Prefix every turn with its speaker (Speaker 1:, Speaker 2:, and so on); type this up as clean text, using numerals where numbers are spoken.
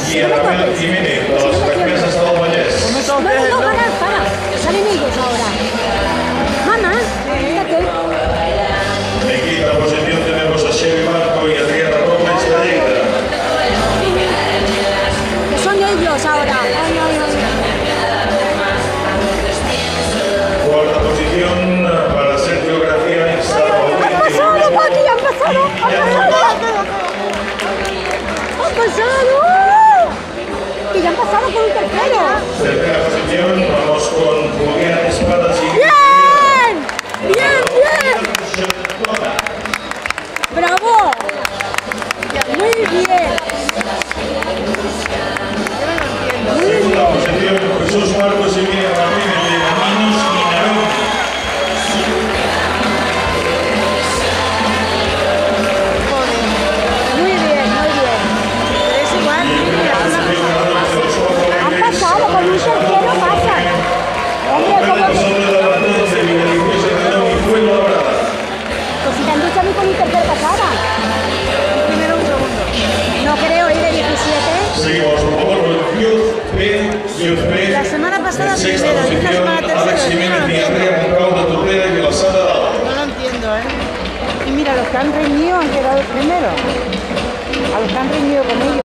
Speaker 1: y Anabel Jiménez, de las Franquesas del Vallès.
Speaker 2: No, para. Salen ellos ahora. Mamá, fíjate.
Speaker 1: En quinta posición tenemos a Xevi Marco y Adriana Gómez de Lleida.
Speaker 2: Que son ellos ahora.
Speaker 1: Cuarta posición para Sergio García y Sara
Speaker 2: ¡Han pasado, Pati! ¡Han pasado! ¡Que ya han pasado por un tercero!
Speaker 1: Tercera posición, vamos con Julián Espadas y...
Speaker 2: ¡Bien! ¡Bien! ¡Bravo! ¡Muy bien!
Speaker 1: Segunda posición, Jesús Marcos y Miriam Martínez de Caminos y Narón.
Speaker 2: Muy bien, muy bien. Es igual. Han pasado, con un tercero pasan. Hombre, ¿cómo que? Pues si te han dicho a mí con un tercero pasada. Primero un segundo. No creo, ir de 17.
Speaker 1: Seguimos por favor, Youth B.
Speaker 3: La semana pasada
Speaker 1: Sexta
Speaker 3: primero y esta
Speaker 1: posición,
Speaker 3: semana
Speaker 1: Alex
Speaker 3: tercero.
Speaker 1: Jiménez y Andrea Moncada de Tudela que las ha dado.
Speaker 3: No lo entiendo, ¿eh?
Speaker 2: Y mira, los que han reñido han quedado primero. A los que han reñido con ellos.